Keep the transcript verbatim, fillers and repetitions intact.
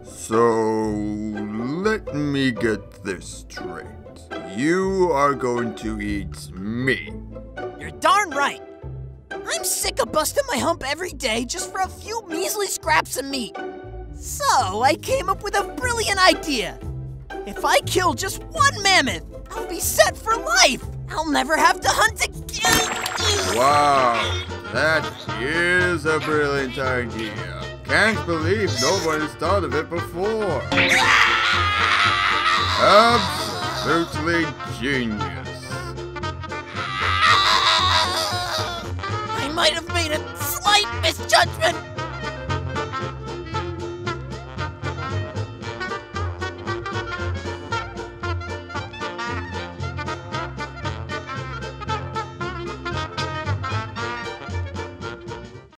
So, let me get this straight. You are going to eat me. You're darn right. I'm sick of busting my hump every day just for a few measly scraps of meat. So I came up with a brilliant idea. If I kill just one mammoth, I'll be set for life. I'll never have to hunt again. Wow, that is a brilliant idea. Can't believe nobody's thought of it before. Absolutely genius. I might have made a slight misjudgment.